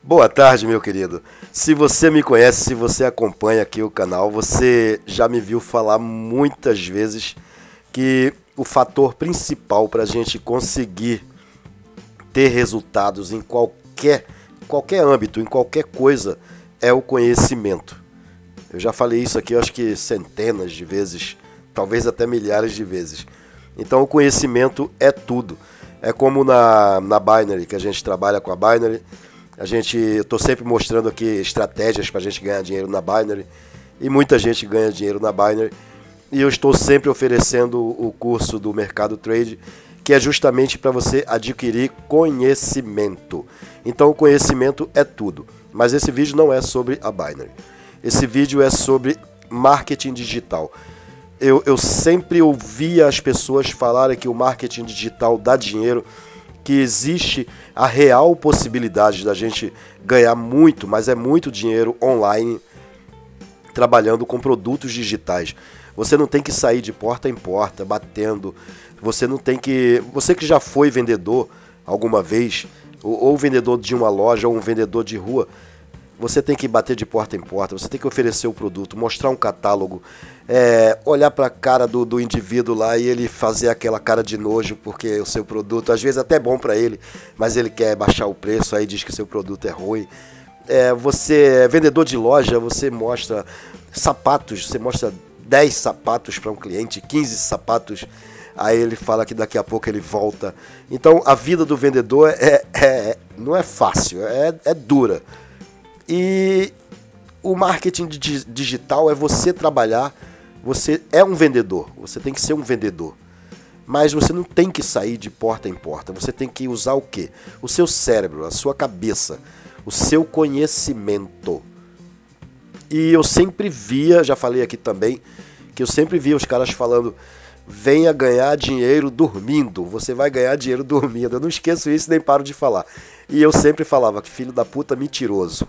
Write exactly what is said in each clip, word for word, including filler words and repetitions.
Boa tarde, meu querido. Se você me conhece, se você acompanha aqui o canal, você já me viu falar muitas vezes que o fator principal para a gente conseguir ter resultados em qualquer, qualquer âmbito, em qualquer coisa, é o conhecimento. Eu já falei isso aqui, eu acho que centenas de vezes, talvez até milhares de vezes. Então o conhecimento é tudo. É como na, na Binary, que a gente trabalha com a Binary. A gente, eu estou sempre mostrando aqui estratégias para a gente ganhar dinheiro na Binary. E muita gente ganha dinheiro na Binary. E eu estou sempre oferecendo o curso do Mercado Trade, que é justamente para você adquirir conhecimento. Então o conhecimento é tudo. Mas esse vídeo não é sobre a Binary. Esse vídeo é sobre marketing digital. Eu, eu sempre ouvia as pessoas falarem que o marketing digital dá dinheiro, que existe a real possibilidade da gente ganhar muito, mas é muito dinheiro online, trabalhando com produtos digitais. Você não tem que sair de porta em porta, batendo. Você não tem que... Você que já foi vendedor alguma vez, ou, ou vendedor de uma loja, ou um vendedor de rua, você tem que bater de porta em porta, você tem que oferecer o produto, mostrar um catálogo, é, olhar para a cara do, do indivíduo lá e ele fazer aquela cara de nojo porque o seu produto, às vezes até é bom para ele, mas ele quer baixar o preço, aí diz que o seu produto é ruim. É, você é vendedor de loja, você mostra sapatos, você mostra dez sapatos para um cliente, quinze sapatos, aí ele fala que daqui a pouco ele volta. Então a vida do vendedor é, é, não é fácil, é, é dura. E o marketing digital é você trabalhar, você é um vendedor, você tem que ser um vendedor. Mas você não tem que sair de porta em porta, você tem que usar o quê? O seu cérebro, a sua cabeça, o seu conhecimento. E eu sempre via, já falei aqui também, que eu sempre via os caras falando: venha ganhar dinheiro dormindo, você vai ganhar dinheiro dormindo. Eu não esqueço isso nem paro de falar. E eu sempre falava que filho da puta mentiroso.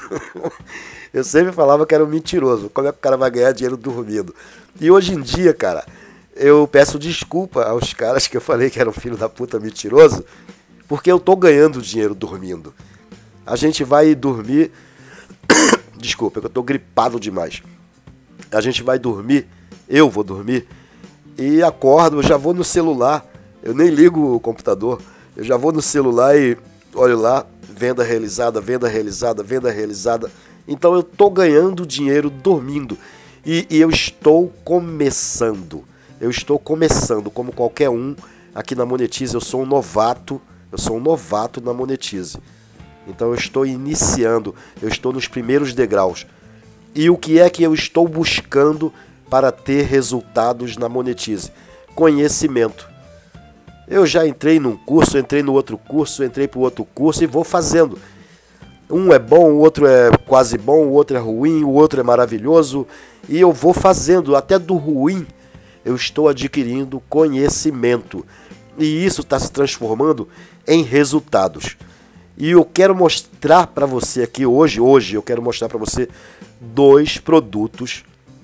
Eu sempre falava que era um mentiroso. Como é que o cara vai ganhar dinheiro dormindo? E hoje em dia, cara, eu peço desculpa aos caras que eu falei que eram filho da puta mentiroso, porque eu tô ganhando dinheiro dormindo. A gente vai dormir... Desculpa, é que eu tô gripado demais. A gente vai dormir, eu vou dormir, e acordo, eu já vou no celular, eu nem ligo o computador, eu já vou no celular e olho lá, venda realizada, venda realizada, venda realizada. Então eu estou ganhando dinheiro dormindo, e, e eu estou começando, eu estou começando como qualquer um aqui na Monetize. Eu sou um novato, eu sou um novato na Monetize. Então eu estou iniciando, eu estou nos primeiros degraus. E o que é que eu estou buscando para ter resultados na Monetize? Conhecimento. Eu já entrei num curso, entrei no outro curso, entrei para o outro curso e vou fazendo. Um é bom, o outro é quase bom, o outro é ruim, o outro é maravilhoso. E eu vou fazendo, até do ruim eu estou adquirindo conhecimento. E isso está se transformando em resultados. E eu quero mostrar para você aqui hoje, hoje eu quero mostrar para você dois produtos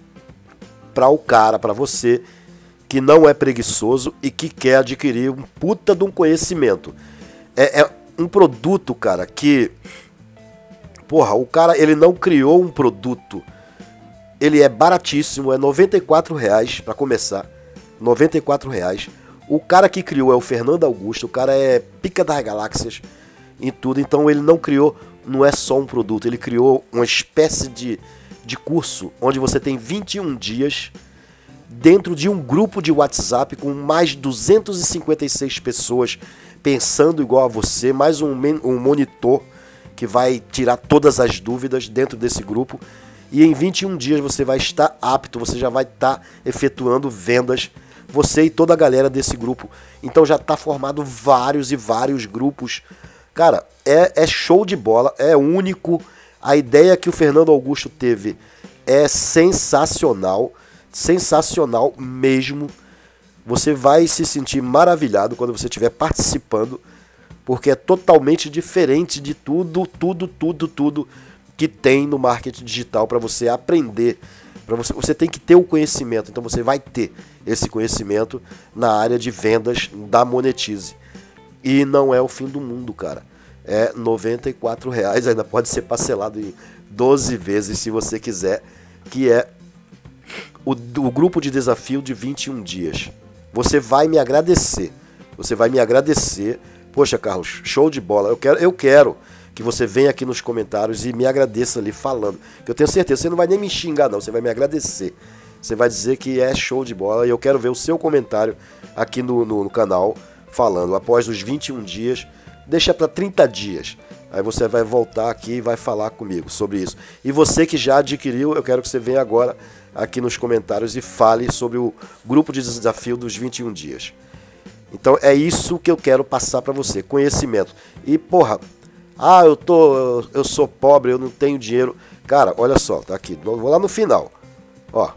para o cara, para você que não é preguiçoso e que quer adquirir um puta de um conhecimento. É, é um produto, cara, que... Porra, o cara, ele não criou um produto. Ele é baratíssimo, é noventa e quatro reais para começar. noventa e quatro reais. O cara que criou é o Fernando Augusto, o cara é pica das galáxias em tudo. Então ele não criou, não é só um produto, ele criou uma espécie de, de curso onde você tem vinte e um dias dentro de um grupo de WhatsApp com mais duzentas e cinquenta e seis pessoas pensando igual a você, mais um, um monitor que vai tirar todas as dúvidas dentro desse grupo. E em vinte e um dias você vai estar apto, você já vai estar efetuando vendas, você e toda a galera desse grupo. Então já está formado vários e vários grupos. Cara, é, é show de bola, é único. A ideia que o Fernando Augusto teve é sensacional. Sensacional mesmo. Você vai se sentir maravilhado quando você estiver participando, porque é totalmente diferente de tudo, tudo, tudo, tudo que tem no marketing digital para você aprender. Para você, você tem que ter o conhecimento, então você vai ter esse conhecimento na área de vendas da Monetize. E não é o fim do mundo, cara. é noventa e quatro reais, ainda pode ser parcelado em doze vezes se você quiser, que é o, o grupo de desafio de vinte e um dias. Você vai me agradecer, você vai me agradecer, poxa Carlos, show de bola, eu quero, eu quero que você venha aqui nos comentários e me agradeça ali falando, que eu tenho certeza, você não vai nem me xingar não, você vai me agradecer, você vai dizer que é show de bola e eu quero ver o seu comentário aqui no, no, no canal falando, após os vinte e um dias, deixa para trinta dias, aí você vai voltar aqui e vai falar comigo sobre isso. E você que já adquiriu, eu quero que você venha agora aqui nos comentários e fale sobre o grupo de desafio dos vinte e um dias. Então é isso que eu quero passar para você, conhecimento. E porra, ah, eu tô, eu, eu sou pobre, eu não tenho dinheiro. Cara, olha só, tá aqui, vou lá no final. Ó,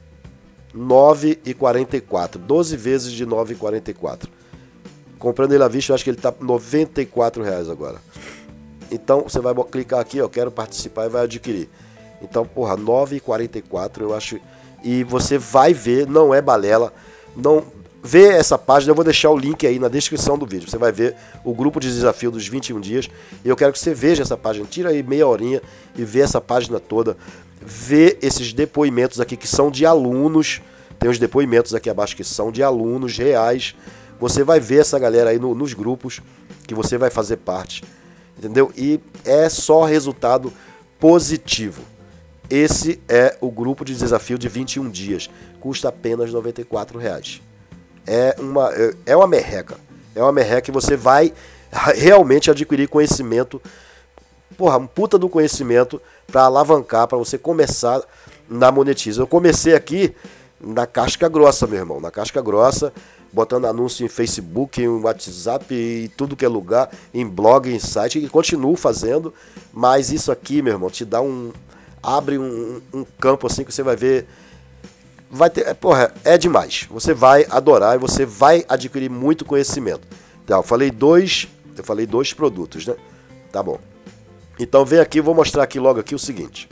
nove e quarenta e quatro, doze vezes de nove e quarenta e quatro. Comprando ele à vista, eu acho que ele tá noventa e quatro reais agora. Então você vai clicar aqui, ó, quero participar e vai adquirir. Então, porra, nove e quarenta e quatro, eu acho. E você vai ver, não é balela. Não vê essa página, eu vou deixar o link aí na descrição do vídeo. Você vai ver o grupo de desafio dos vinte e um dias. E eu quero que você veja essa página. Tira aí meia horinha e vê essa página toda. Vê esses depoimentos aqui que são de alunos. Tem os depoimentos aqui abaixo que são de alunos reais. Você vai ver essa galera aí no, nos grupos que você vai fazer parte. Entendeu? E é só resultado positivo. Esse é o grupo de desafio de vinte e um dias. Custa apenas noventa e quatro reais. É uma, é uma merreca. É uma merreca e você vai realmente adquirir conhecimento. Porra, um puta do conhecimento para alavancar, para você começar na Monetize. Eu comecei aqui na casca grossa, meu irmão. Na casca grossa, botando anúncio em Facebook, em WhatsApp, e tudo que é lugar, em blog, em site, e continuo fazendo. Mas isso aqui, meu irmão, te dá um... abre um, um campo assim que você vai ver, vai ter, porra, é demais, você vai adorar e você vai adquirir muito conhecimento. Tá, eu falei dois, eu falei dois produtos, né? Tá bom. Então vem aqui, vou mostrar aqui logo aqui o seguinte.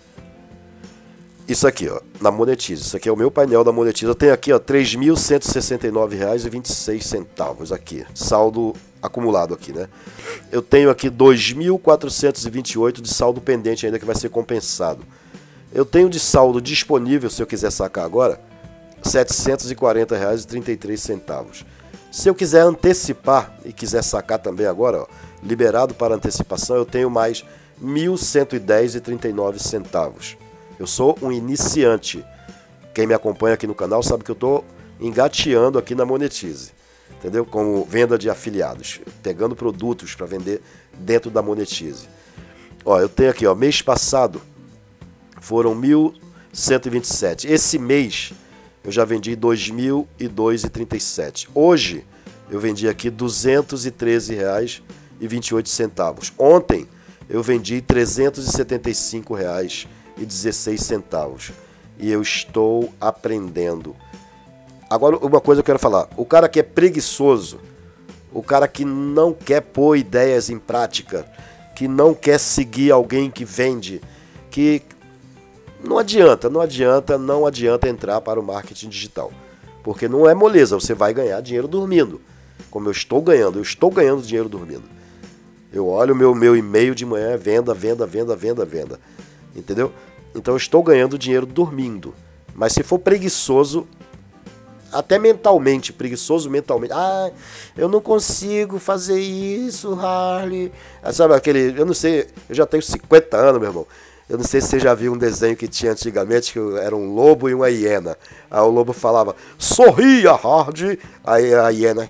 Isso aqui, ó, na Monetize, isso aqui é o meu painel da Monetize. Eu tenho aqui, ó, três mil cento e sessenta e nove reais e vinte e seis centavos aqui, saldo acumulado aqui, né? Eu tenho aqui dois mil quatrocentos e vinte e oito de saldo pendente ainda que vai ser compensado. Eu tenho de saldo disponível, se eu quiser sacar agora, setecentos e quarenta reais e trinta e três centavos. Se eu quiser antecipar e quiser sacar também agora, ó, liberado para antecipação, eu tenho mais mil cento e dez reais e trinta e nove centavos. Eu sou um iniciante. Quem me acompanha aqui no canal sabe que eu estou engateando aqui na Monetize. Entendeu? Como venda de afiliados, pegando produtos para vender dentro da Monetize. Ó, eu tenho aqui, ó, mês passado foram mil cento e vinte e sete. Esse mês eu já vendi dois mil e dois reais e trinta e sete. Hoje eu vendi aqui duzentos e treze reais e vinte e oito centavos. Ontem eu vendi trezentos e setenta e cinco reais e dezesseis centavos. E eu estou aprendendo. Agora, uma coisa eu quero falar. O cara que é preguiçoso, o cara que não quer pôr ideias em prática, que não quer seguir alguém que vende, que não adianta, não adianta, não adianta entrar para o marketing digital. Porque não é moleza, você vai ganhar dinheiro dormindo. Como eu estou ganhando, eu estou ganhando dinheiro dormindo. Eu olho o meu, meu e-mail de manhã, venda, venda, venda, venda, venda. Entendeu? Então eu estou ganhando dinheiro dormindo. Mas se for preguiçoso, até mentalmente, preguiçoso mentalmente, ah, eu não consigo fazer isso, Harley. Ah, sabe aquele, eu não sei, eu já tenho cinquenta anos, meu irmão. Eu não sei se você já viu um desenho que tinha antigamente, que era um lobo e uma hiena. Aí o lobo falava, sorria, Harley. Aí a hiena,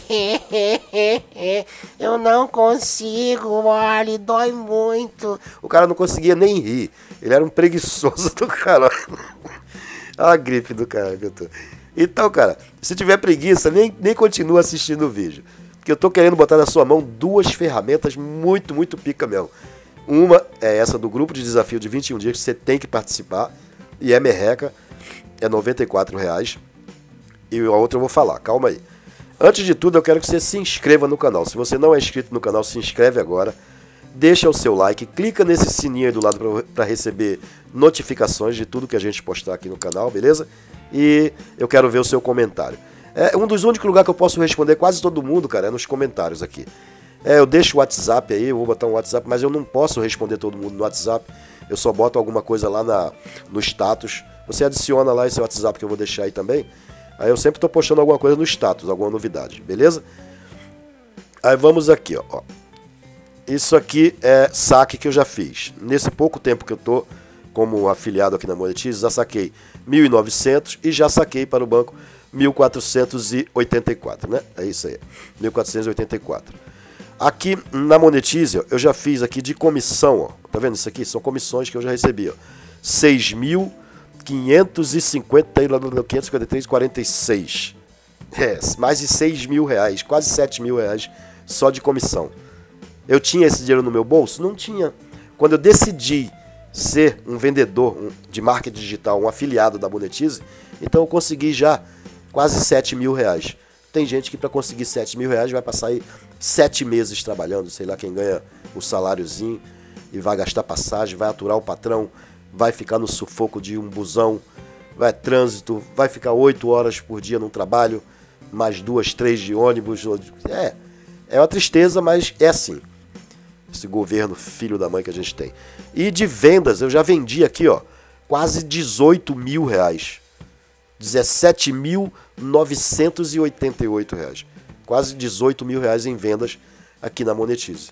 eu não consigo, Harley, dói muito. O cara não conseguia nem rir. Ele era um preguiçoso do caralho. Olha a gripe do cara que eu tô. Então, cara, se tiver preguiça, nem, nem continua assistindo o vídeo. Porque eu tô querendo botar na sua mão duas ferramentas muito, muito pica mesmo. Uma é essa do grupo de desafio de vinte e um dias, que você tem que participar. E é merreca, é noventa e quatro reais. E a outra eu vou falar, calma aí. Antes de tudo, eu quero que você se inscreva no canal. Se você não é inscrito no canal, se inscreve agora. Deixa o seu like, clica nesse sininho aí do lado para receber notificações de tudo que a gente postar aqui no canal, beleza? E eu quero ver o seu comentário. É um dos únicos lugares que eu posso responder quase todo mundo, cara, é nos comentários aqui. É, eu deixo o WhatsApp aí, eu vou botar um WhatsApp, mas eu não posso responder todo mundo no WhatsApp. Eu só boto alguma coisa lá na, no status. Você adiciona lá esse WhatsApp que eu vou deixar aí também. Aí eu sempre estou postando alguma coisa no status, alguma novidade, beleza? Aí vamos aqui, ó. Isso aqui é saque que eu já fiz. Nesse pouco tempo que eu tô como afiliado aqui na Monetize, já saquei mil e novecentos e já saquei para o banco mil quatrocentos e oitenta e quatro, né? É isso aí, mil quatrocentos e oitenta e quatro. Aqui na Monetize, ó, eu já fiz aqui de comissão, ó. Tá vendo isso aqui? São comissões que eu já recebi, ó. seis mil quinhentos e cinquenta e três e quarenta e seis. É, mais de seis mil reais, quase sete mil reais só de comissão. Eu tinha esse dinheiro no meu bolso? Não tinha. Quando eu decidi ser um vendedor de marketing digital, um afiliado da Monetize, então eu consegui já quase sete mil reais. Tem gente que para conseguir sete mil reais vai passar aí sete meses trabalhando, sei lá quem ganha o saláriozinho, e vai gastar passagem, vai aturar o patrão, vai ficar no sufoco de um busão, vai trânsito, vai ficar oito horas por dia no trabalho, mais duas, três de ônibus. É, é uma tristeza, mas é assim. Esse governo filho da mãe que a gente tem. E de vendas, eu já vendi aqui, ó, quase dezoito mil reais. dezessete mil novecentos e oitenta e oito reais. Quase dezoito mil reais em vendas aqui na Monetize.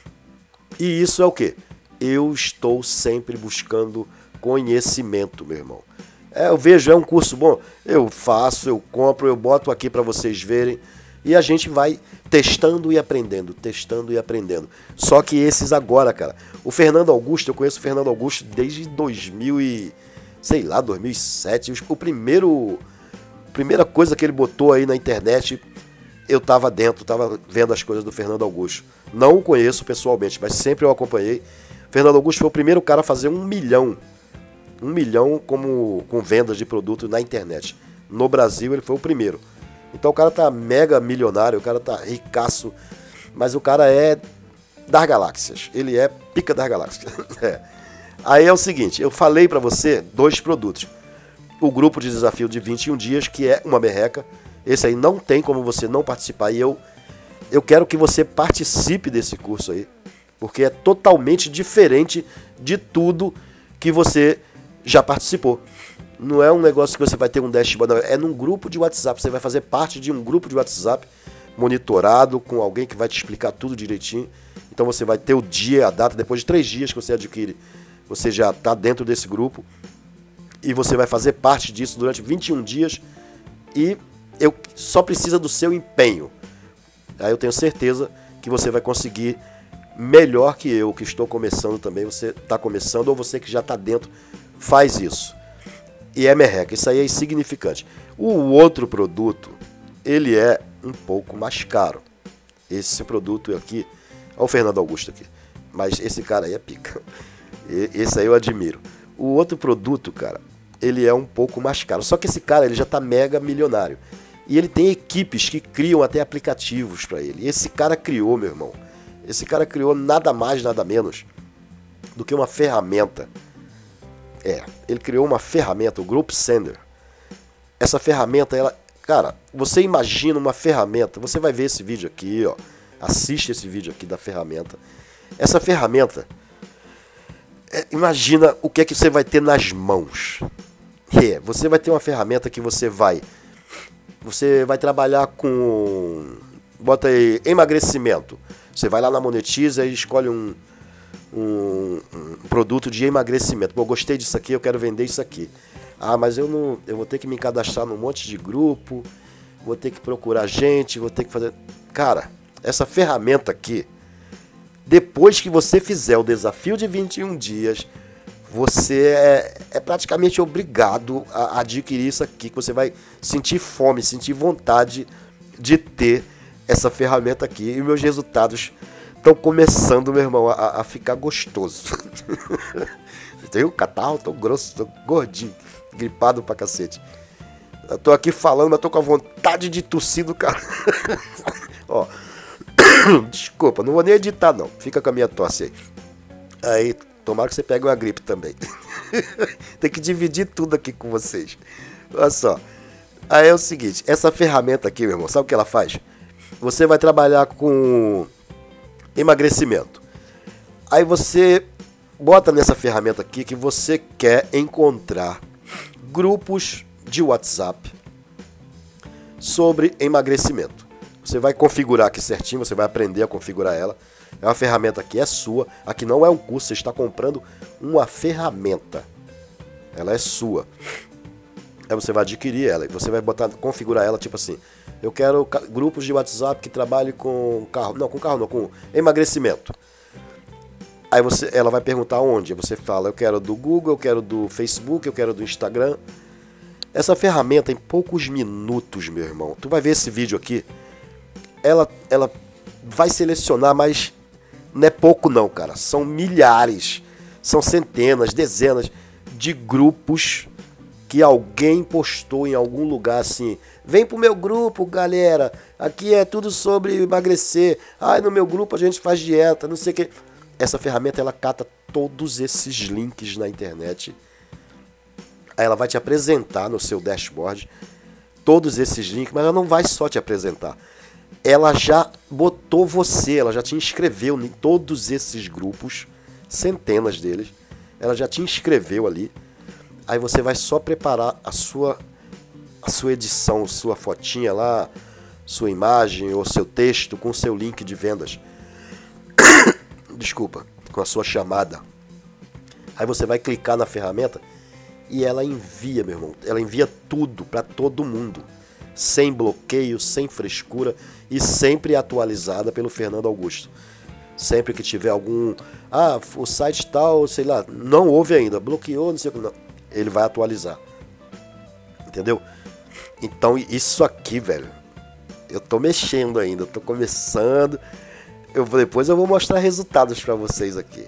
E isso é o quê? Eu estou sempre buscando conhecimento, meu irmão. É, eu vejo, é um curso bom, eu faço, eu compro, eu boto aqui para vocês verem. E a gente vai testando e aprendendo, testando e aprendendo. Só que esses agora, cara. O Fernando Augusto, eu conheço o Fernando Augusto desde dois mil e, sei lá, dois mil e sete. O primeiro, primeira coisa que ele botou aí na internet, eu tava dentro, tava vendo as coisas do Fernando Augusto. Não o conheço pessoalmente, mas sempre eu acompanhei. Fernando Augusto foi o primeiro cara a fazer um milhão. Um milhão como, com vendas de produto na internet. No Brasil ele foi o primeiro. Então o cara tá mega milionário, o cara tá ricaço, mas o cara é das galáxias, ele é pica das galáxias. É. Aí é o seguinte, eu falei pra você dois produtos. O grupo de desafio de vinte e um dias, que é uma merreca, esse aí não tem como você não participar, e eu, eu quero que você participe desse curso aí, porque é totalmente diferente de tudo que você já participou. Não é um negócio que você vai ter um dashboard, não. É num grupo de WhatsApp. Você vai fazer parte de um grupo de WhatsApp monitorado, com alguém que vai te explicar tudo direitinho. Então você vai ter o dia, a data, depois de três dias que você adquire, você já está dentro desse grupo. E você vai fazer parte disso durante vinte e um dias. E eu só precisa do seu empenho. Aí eu tenho certeza que você vai conseguir melhor que eu, que estou começando também. Você está começando, ou você que já está dentro, faz isso. E é merreca, isso aí é insignificante. O outro produto, ele é um pouco mais caro. Esse produto aqui, olha o Fernando Augusto aqui, mas esse cara aí é pica. Esse aí eu admiro. O outro produto, cara, ele é um pouco mais caro. Só que esse cara, ele já tá mega milionário. E ele tem equipes que criam até aplicativos para ele. E esse cara criou, meu irmão, esse cara criou nada mais, nada menos do que uma ferramenta. É, ele criou uma ferramenta, o Group Sender. Essa ferramenta, ela, cara, você imagina uma ferramenta, você vai ver esse vídeo aqui, ó, assiste esse vídeo aqui da ferramenta. Essa ferramenta, é, imagina o que é que você vai ter nas mãos. É, você vai ter uma ferramenta que você vai, você vai trabalhar com, bota aí, emagrecimento. Você vai lá na Monetize e escolhe um Um, um produto de emagrecimento. Pô, gostei disso aqui, eu quero vender isso aqui. Ah, mas eu não, eu vou ter que me cadastrar num monte de grupo, vou ter que procurar gente, vou ter que fazer... Cara, essa ferramenta aqui, depois que você fizer o desafio de vinte e um dias, você é, é praticamente obrigado a adquirir isso aqui, que você vai sentir fome, sentir vontade de ter essa ferramenta aqui. E meus resultados estão começando, meu irmão, a, a ficar gostoso. Tem o catarro, tô grosso, tô gordinho, gripado pra cacete. Eu tô aqui falando, mas tô com a vontade de tossir do cara. Ó, desculpa, não vou nem editar não, fica com a minha tosse aí. Aí, tomara que você pegue uma gripe também. Tem que dividir tudo aqui com vocês. Olha só. Aí é o seguinte, essa ferramenta aqui, meu irmão, sabe o que ela faz? Você vai trabalhar com emagrecimento. Aí você bota nessa ferramenta aqui que você quer encontrar grupos de WhatsApp sobre emagrecimento. Você vai configurar aqui certinho, você vai aprender a configurar ela. É uma ferramenta que é sua, aqui não é um curso, você está comprando uma ferramenta. Ela é sua. Aí você vai adquirir ela e você vai botar, configurar ela tipo assim: eu quero grupos de WhatsApp que trabalhem com carro, não, com carro não, com emagrecimento. Aí você, ela vai perguntar onde, você fala: eu quero do Google, eu quero do Facebook, eu quero do Instagram. Essa ferramenta, em poucos minutos, meu irmão, tu vai ver esse vídeo aqui, ela, ela vai selecionar, mas não é pouco não, cara, são milhares, são centenas, dezenas de grupos que alguém postou em algum lugar assim: vem pro meu grupo, galera, aqui é tudo sobre emagrecer, ai, no meu grupo a gente faz dieta, não sei o que. Essa ferramenta, ela cata todos esses links na internet, aí ela vai te apresentar no seu dashboard todos esses links, mas ela não vai só te apresentar, ela já botou você, ela já te inscreveu em todos esses grupos, centenas deles, ela já te inscreveu ali. Aí você vai só preparar a sua, a sua edição, sua fotinha lá, sua imagem ou seu texto com seu link de vendas. Desculpa, com a sua chamada. Aí você vai clicar na ferramenta e ela envia, meu irmão. Ela envia tudo para todo mundo. Sem bloqueio, sem frescura e sempre atualizada pelo Fernando Augusto. Sempre que tiver algum... Ah, o site tal, sei lá, não houve ainda, bloqueou, não sei o que, não. Ele vai atualizar. Entendeu? Então isso aqui, velho, eu tô mexendo ainda, eu tô começando. Eu, depois eu vou mostrar resultados para vocês aqui.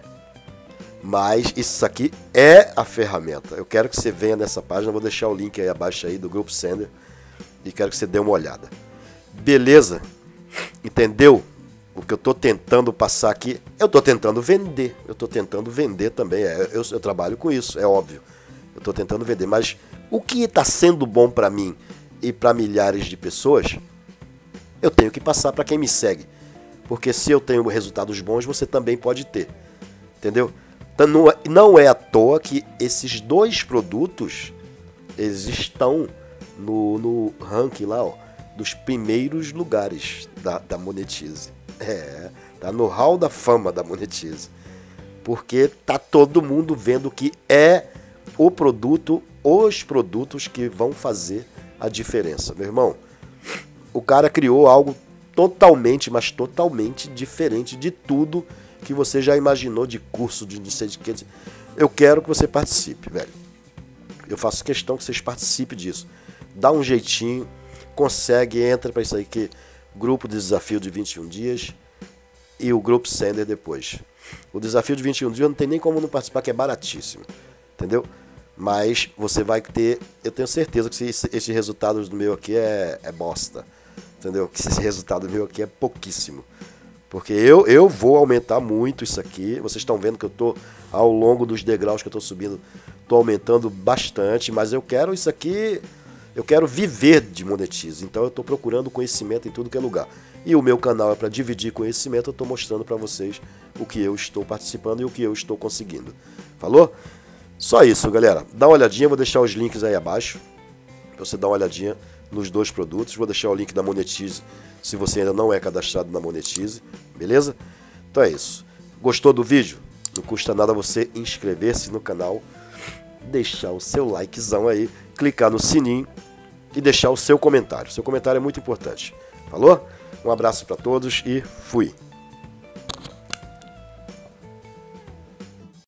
Mas isso aqui é a ferramenta. Eu quero que você venha nessa página, eu vou deixar o link aí abaixo aí do Grupo Sender e quero que você dê uma olhada. Beleza? Entendeu? O que eu tô tentando passar aqui, eu tô tentando vender. Eu tô tentando vender também. Eu, eu, eu trabalho com isso, é óbvio. Eu tô tentando vender, mas o que está sendo bom para mim e para milhares de pessoas, eu tenho que passar para quem me segue. Porque se eu tenho resultados bons, você também pode ter. Entendeu? Então, não, é, não é à toa que esses dois produtos, eles estão no, no ranking lá, ó, dos primeiros lugares da, da Monetize. É, tá no hall da fama da Monetize. Porque tá todo mundo vendo que é o produto, os produtos que vão fazer a diferença. Meu irmão, o cara criou algo totalmente, mas totalmente diferente de tudo que você já imaginou de curso, de não sei de que. Eu quero que você participe, velho. Eu faço questão que vocês participem disso. Dá um jeitinho, consegue, entra para isso aí, que grupo de desafio de vinte e um dias e o grupo Sender depois. O desafio de vinte e um dias não tem nem como não participar, que é baratíssimo. Entendeu? Mas você vai ter, eu tenho certeza que esse, esse resultado do meu aqui é, é bosta. Entendeu? Que esse resultado meu aqui é pouquíssimo. Porque eu, eu vou aumentar muito isso aqui. Vocês estão vendo que eu estou, ao longo dos degraus que eu estou subindo, estou aumentando bastante. Mas eu quero isso aqui, eu quero viver de Monetize. Então eu estou procurando conhecimento em tudo que é lugar. E o meu canal é para dividir conhecimento. Eu estou mostrando para vocês o que eu estou participando e o que eu estou conseguindo. Falou? Só isso, galera. Dá uma olhadinha, vou deixar os links aí abaixo pra você dar uma olhadinha nos dois produtos. Vou deixar o link da Monetize se você ainda não é cadastrado na Monetize, beleza? Então é isso. Gostou do vídeo? Não custa nada você inscrever-se no canal, deixar o seu likezão aí, clicar no sininho e deixar o seu comentário. Seu comentário é muito importante. Falou? Um abraço para todos e fui!